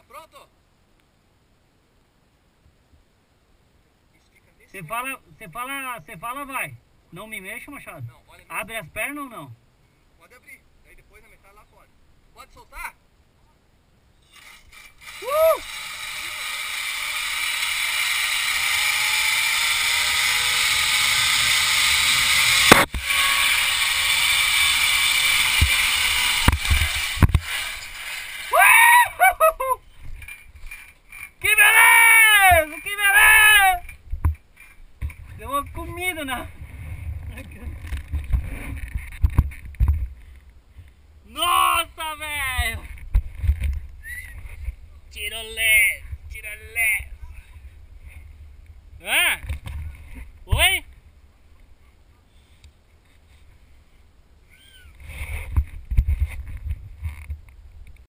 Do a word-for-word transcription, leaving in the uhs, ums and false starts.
pronto? Você fala, você fala, você fala, vai. Não me mexa, Machado. Não, olha nisso. Abre as pernas ou não? Pode abrir. Daí depois na metade lá pode. Pode soltar? Uh!